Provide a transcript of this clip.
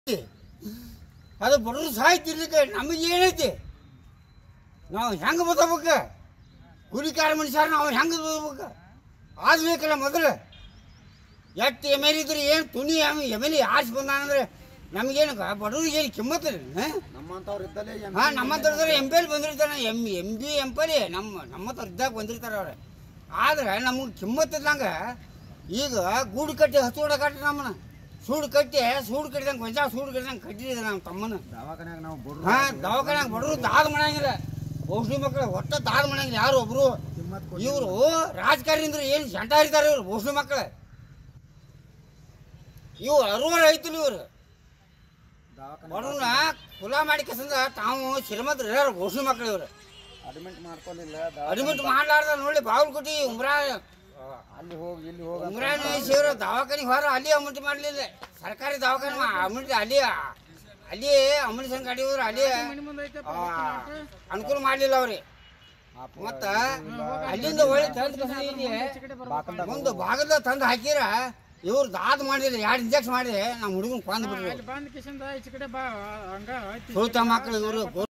ಅದು ಬಡವರು ಸಾಯ್ತಿರ್ಲಿಕ್ಕೆ ನಮಗೆ ಏನೈತಿ? ನಾವು ಹೆಂಗೆ ಬದುಕಬೇಕು? ಕೂಲಿಕಾರ ಮನುಷ್ಯರು ನಾವು ಹೆಂಗೆ ಬದುಕಬೇಕು? ಆಗಬೇಕಲ್ಲ ಮೊದಲು. ಎಷ್ಟು ಎಮ್ ಎಲ್ ಇದ್ರೆ ಏನು ತುಣಿ ಎಮ್ ಎಲ್ ಎ ಆರಿಸಿ ಬಂದಾನಂದ್ರೆ ನಮಗೇನು ಬಡವ್ರಿಗೆ ಏನು ಕಿಮ್ಮತ್ತಿಲ್ಲ. ನಮ್ಮಂಥವ್ರು ಇದ್ದಲ್ಲೇ ನಮ್ಮಂಥವ್ರು ಎಮ್ ಪಿ ಎಲ್ ಬಂದಿರ್ತಾರೆ, ಎಮ್ ಪಿ ನಮ್ಮಂಥವ್ರು ಇದ್ದಾಗ ಬಂದಿರ್ತಾರೆ ಅವ್ರೆ. ಆದ್ರೆ ನಮಗೆ ಕಿಮ್ಮತ್ತಿದ್ದಂಗೆ ಈಗ ಗೂಡು ಕಟ್ಟಿ ಹಚ್ಚೋಡ ಕಟ್ಟಿ ನಮ್ಮನ್ನ ಸೂಡು ಕಟ್ಟಿದಂಗೆ ಗೊಂಜಾಳ ಸೂಡು ಕಟ್ಟಿದಂಗೆ ಕಟ್ಟಿದ್ರೆ ನಮ್ಮ ತಮ್ಮನ ದವಾಖಾನ್ಯಾಗ ನಾವು ದವಾಖಾನ್ಯಾಗ ಬಡವರು ದಾದ ಮಾಡಂಗಿಲ್ಲ. ಬಹುಶ್ರೀ ಮಕ್ಕಳು ಒಟ್ಟು ದಾದ ಮಾಡಂಗಿಲ್ಲ ಯಾರು ಒಬ್ರು. ಇವರು ರಾಜಕಾರಣಿ ಅಂದ್ರೆ ಏನು ಜಂಟ ಹರಿತಾರೆ ಇವರು ಬಹುಶ್ರೀ ಮಕ್ಕಳು. ಇವು ಅರುವ ರೈತರು ಇವರು ಬಡವ್ರನ್ನ ಕುಲ ಮಾಡಿ ಕಸಂದ ತಾವು ಶ್ರೀಮಂತರು ಇರೋರು ಬಹುಶ್ರೀ ಮಕ್ಕಳು ಇವರು. ಅಡ್ಮಿಟ್ ಮಾಡ್ಲಾರ್ದ ನೋಡಿ ಬಾಗಲಕೋಟೆ ಅಲ್ಲಿ ಹೋಗಿ ಇಲ್ಲಿ ಹೋಗಿ ಉಮ್ರಾನ್ ಶಿವರು ದವಾಖಾನಿಗೆ ಹೊರ ಅಲ್ಲಿ ಅಮೌಂಟ್ ಮಾಡಲಿಲ್ಲ. ಸರ್ಕಾರಿ ದವಾಖಾನೆ ಅಮೌಂಟ್ ಅಲ್ಲಿ ಅಮೌಂಟ್ ಸಂಘ ಅಡಿಯವರು ಅಲ್ಲಿ ಅನುಕೂಲ ಮಾಡಲಿಲ್ಲ ಅವ್ರಿ. ಮತ್ತ ಅಲ್ಲಿಂದ ಒಳ್ಳೆ ಒಂದು ಭಾಗದ ತಂದು ಹಾಕಿರ ಇವ್ರು ದಾದ ಮಾಡಿಲ್ಲ. 2 ಇಂಜೆಕ್ಷನ್ ಮಾಡಿದೆ ನಮ್ಮ ಹುಡುಗನ್ ಕೊಂದ್ ಬಿಡ್ರಿ. ಮಕ್ಕಳು ಇವರು